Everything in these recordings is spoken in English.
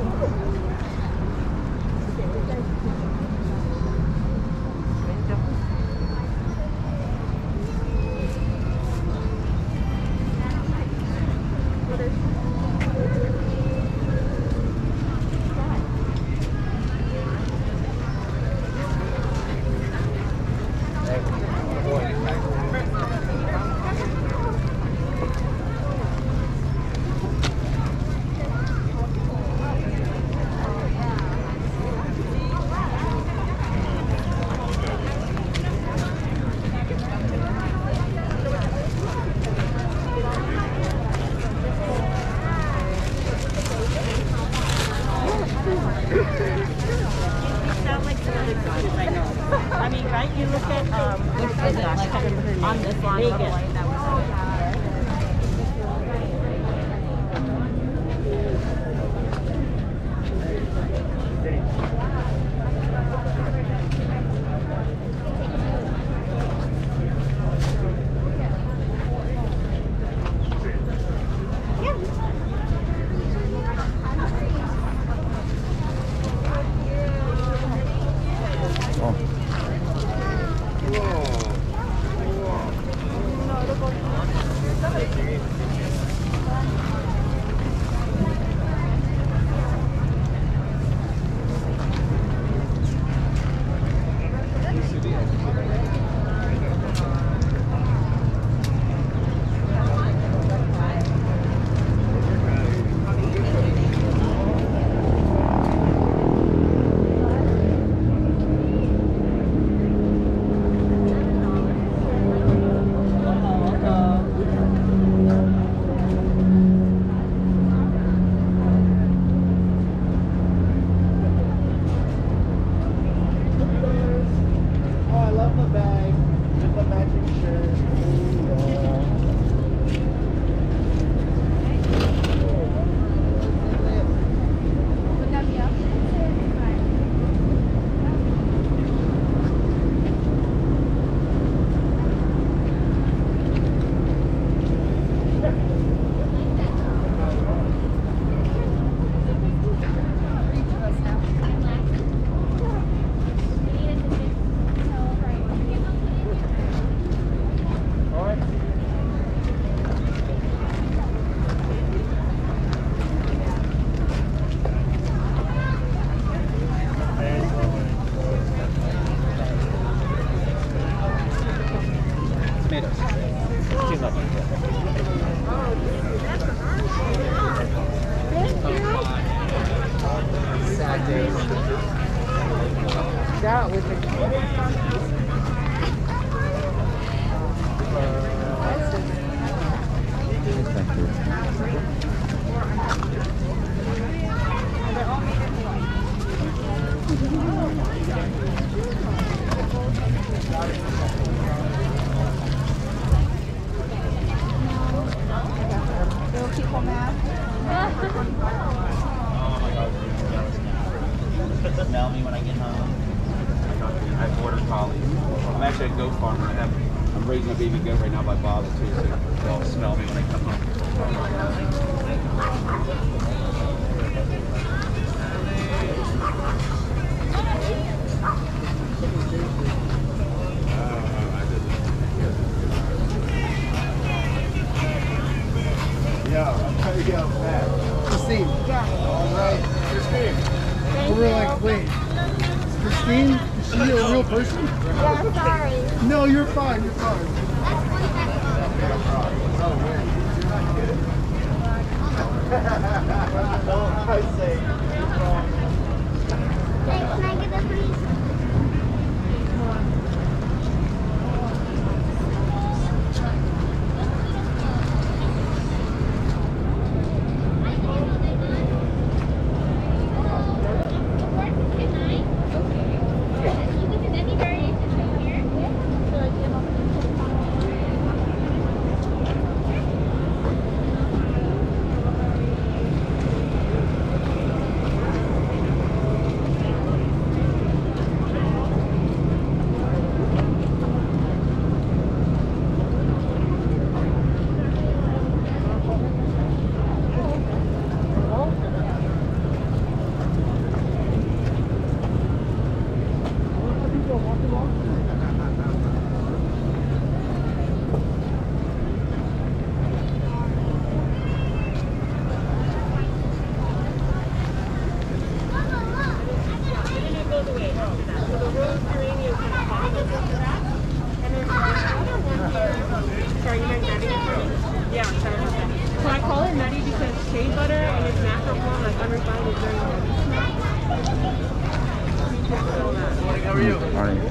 Smell me when I get home. I have border collies. I'm actually a goat farmer. I'm raising a baby goat right now by Bob too, so they'll all smell me when I come home. Yeah, I'm trying to get out fast. Christine. Yeah. All right. Christine. We're like, wait, Christine? Is she a real person? Yeah, sorry. No, you're fine. You're fine. I say. Hey, can I get that, please? Morning.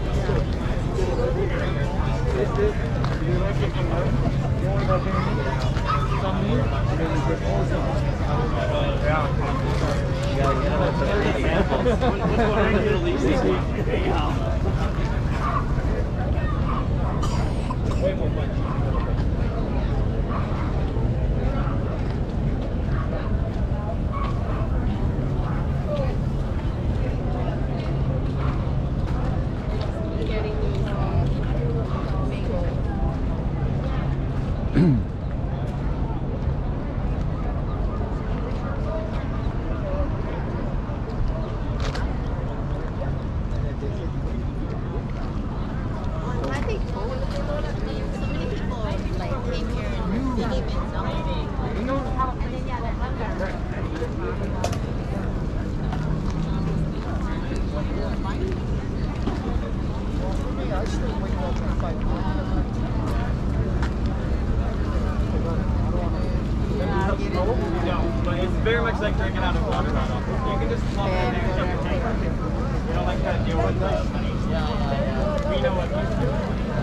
It's very much like drinking out of water. You can just plop in there and jump in. You don't like that deal with that. We know what to do.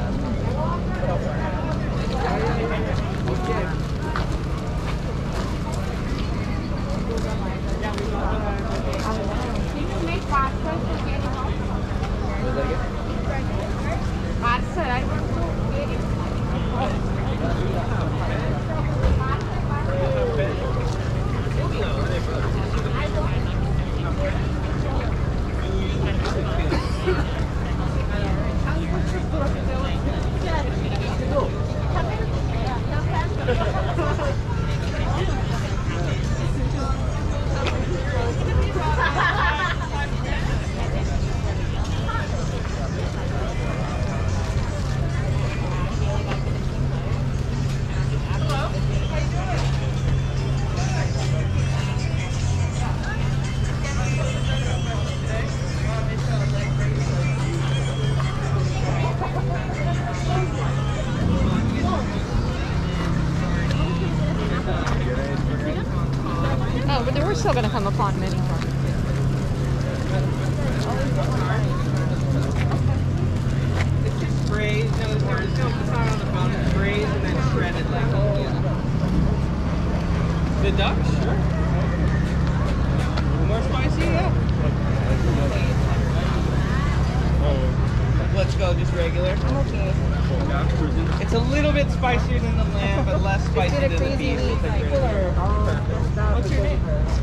Oh, but we're still gonna come upon many more. It's just braised. No, it's not on the bone. It's braised and then shredded like the duck. Sure. More spicy, yeah. Let's go, just regular. Okay. It's a little bit spicier than the lamb, but less spicy than the beef. What's your name?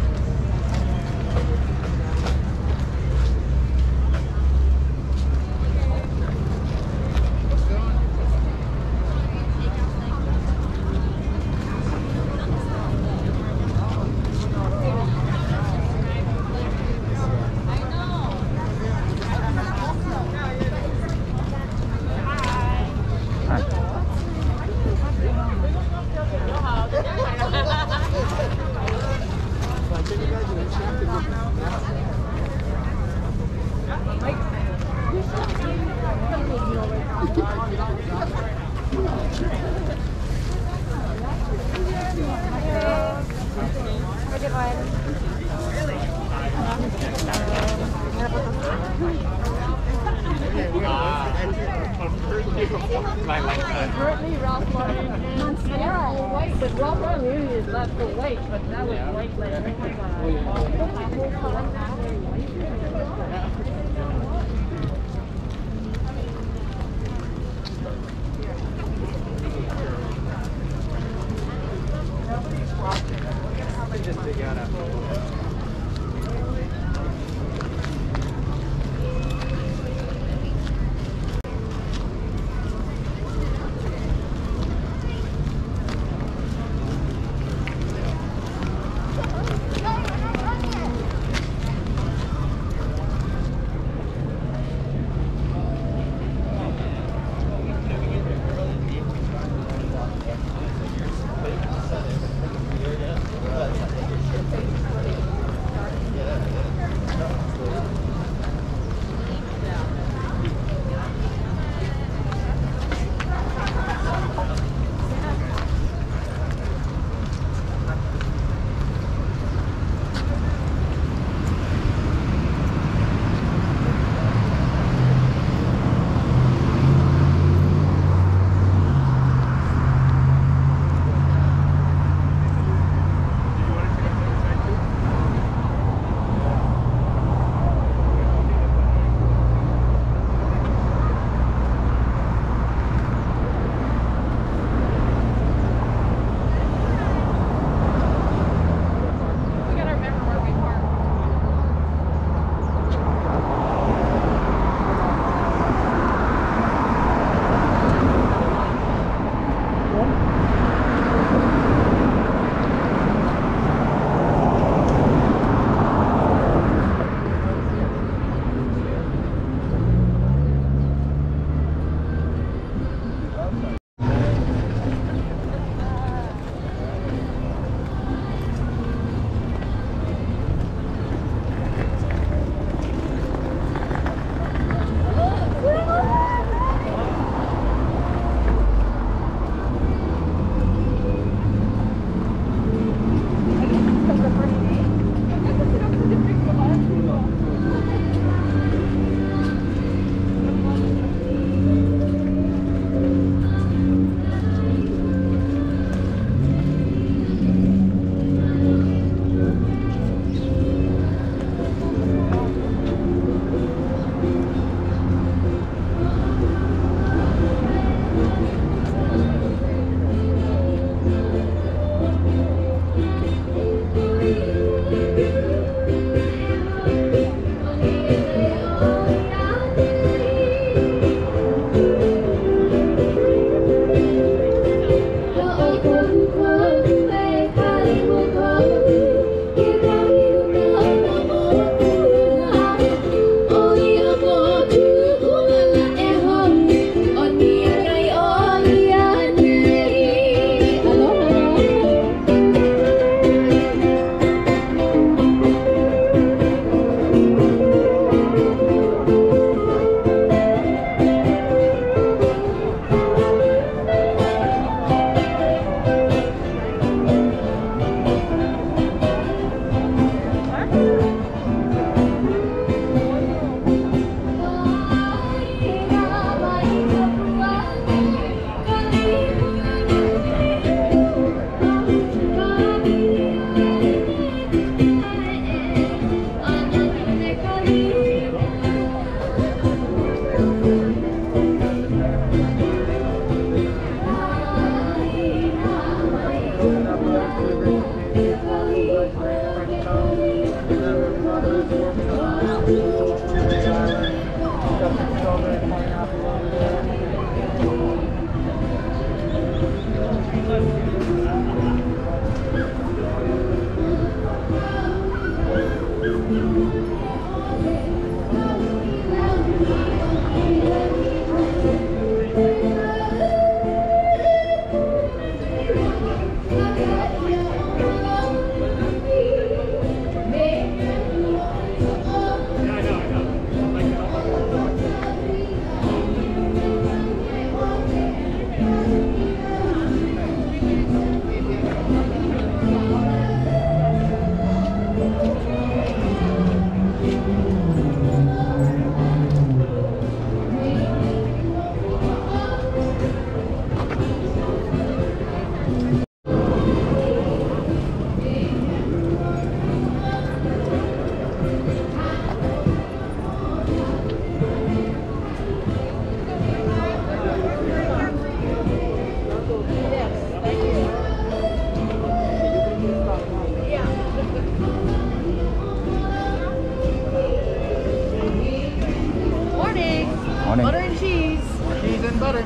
Currently, Ralph Lauren and Sarah all white, but Ralph Lauren usually is left for white, but that was white like, Just dig out after. Butter and cheese. Cheese and butter.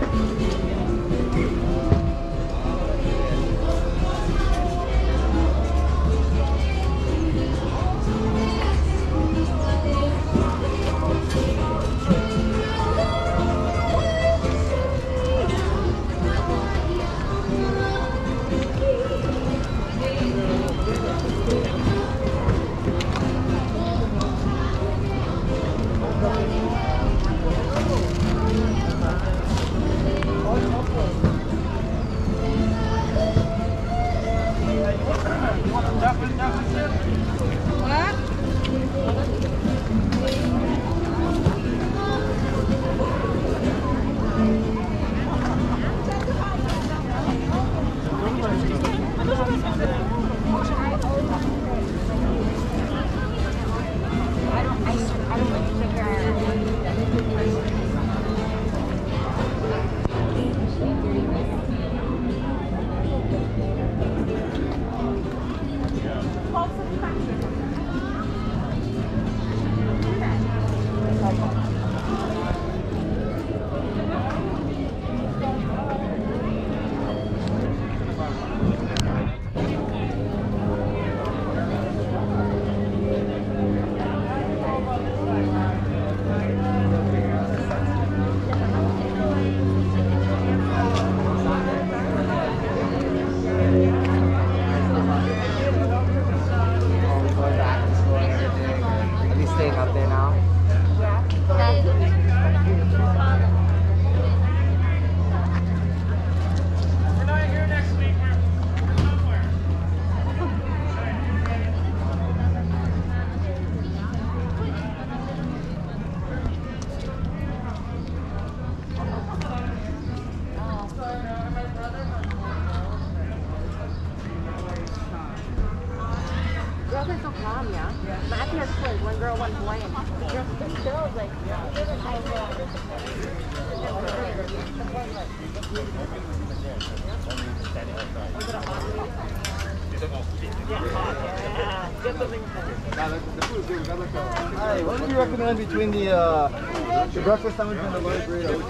Hey, what do you recommend between the breakfast sandwich and the lunch burrito?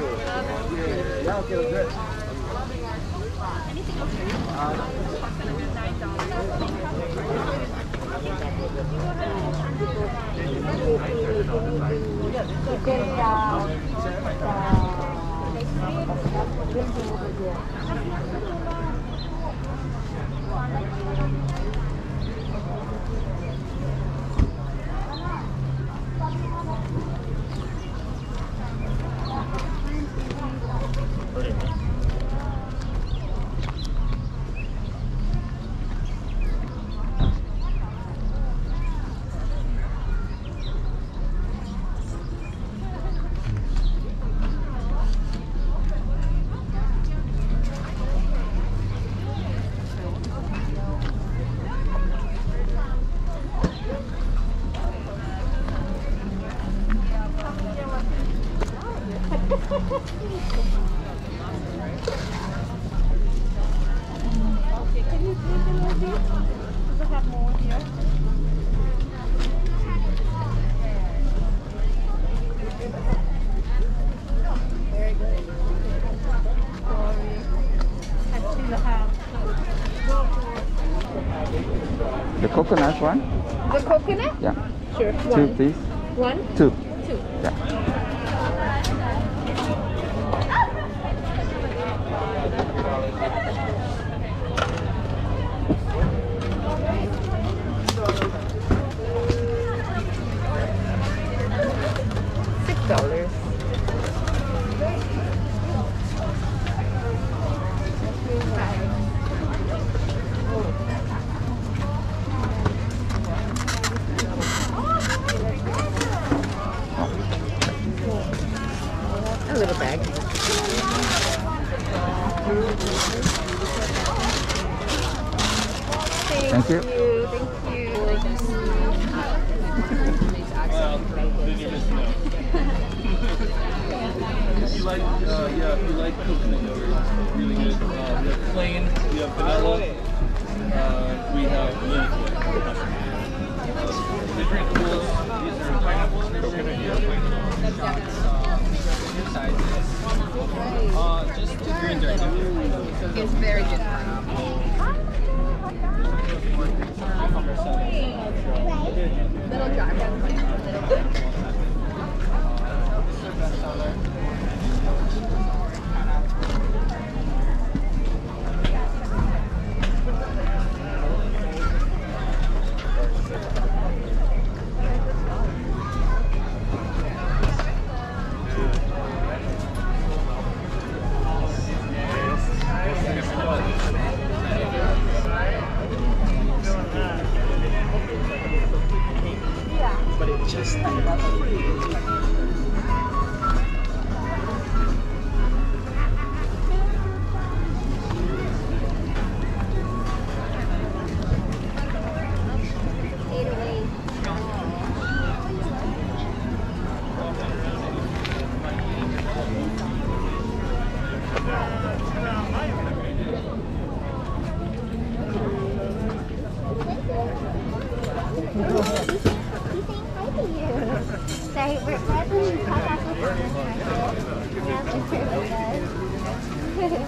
Yeah, okay, that's good. Which one? The coconut? Yeah. Sure. 2, please. 1? 2. 2. Yeah. $6. A little bag. Thank you. Thank you. If you like, if you like coconut yogurt, it's really good. We have plain, we have vanilla, we have Lanikai. The drinkables, these are pineapple coconut yogurt. Just the green drink. It's very good. Little dry. Say, we're having Kakaako Farmers Market. Yeah, that's really good.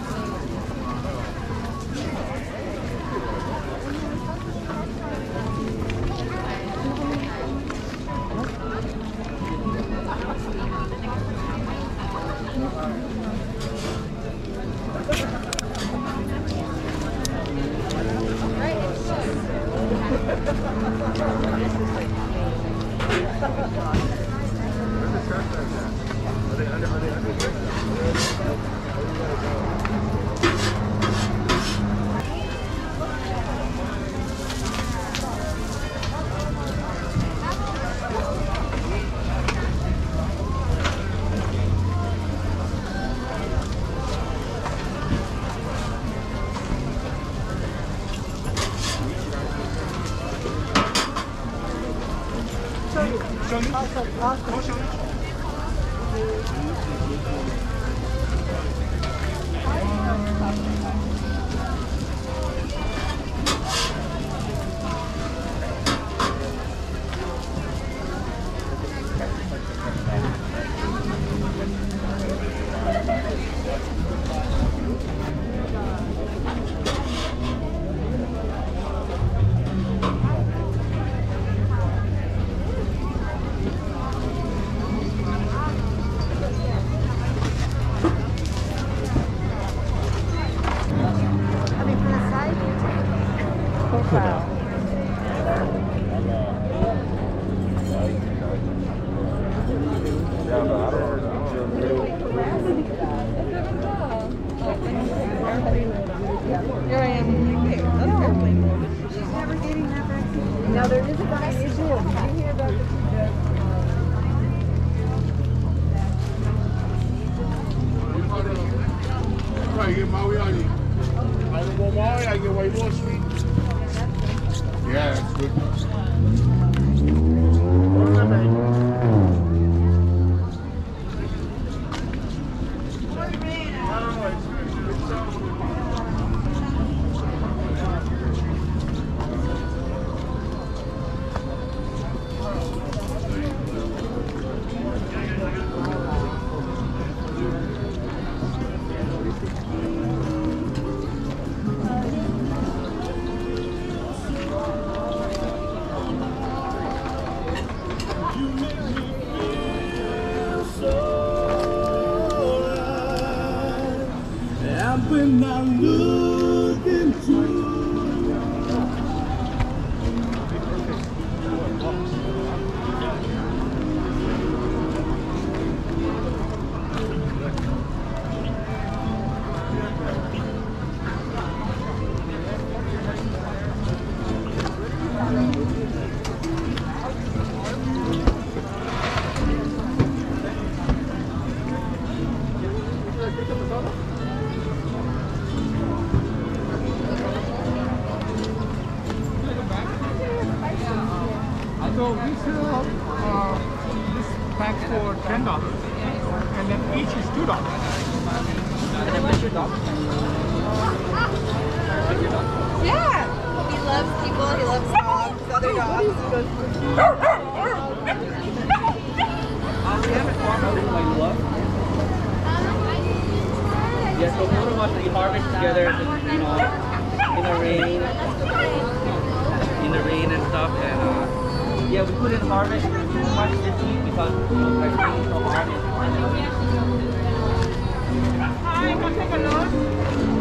when I look into So we sell this pack for $10, and then each is $2. Can I pet your dog? Pet your dog? Yeah. He loves people. He loves dogs, other dogs. Do you have a farm out in Kailua? Yeah, so both of us, we harvest together, you know, in the rain and stuff, and yeah, we couldn't harvest too much this week because it was like raining so hard. Hi, want to take a look?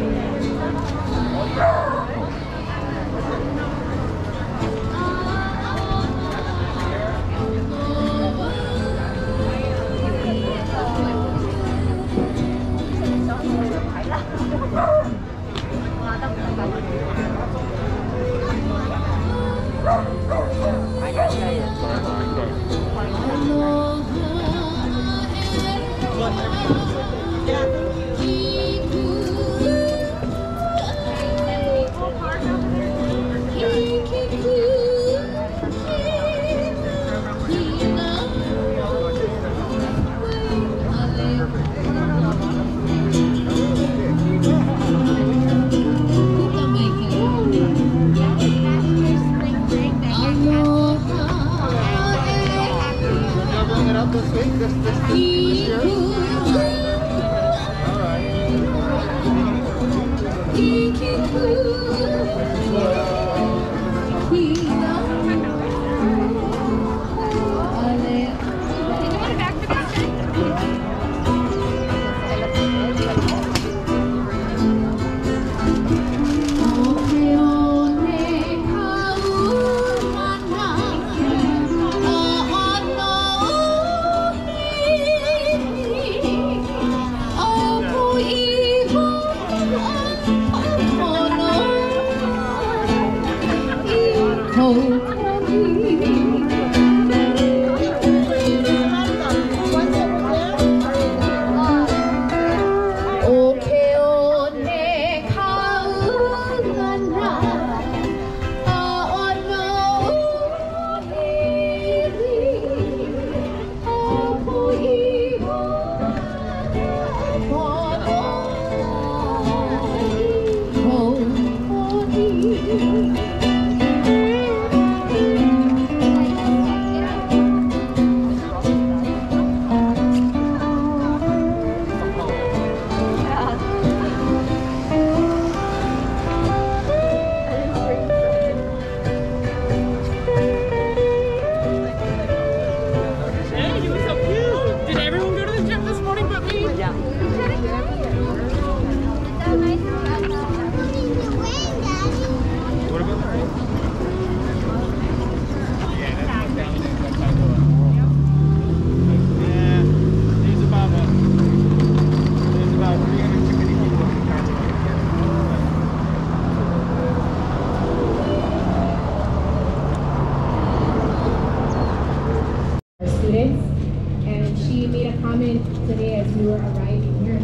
And she made a comment today as we were arriving here.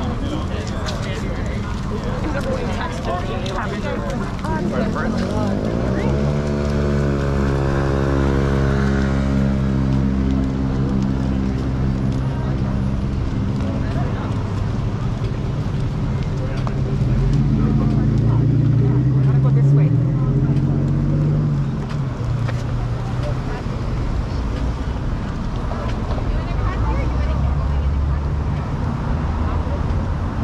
For the first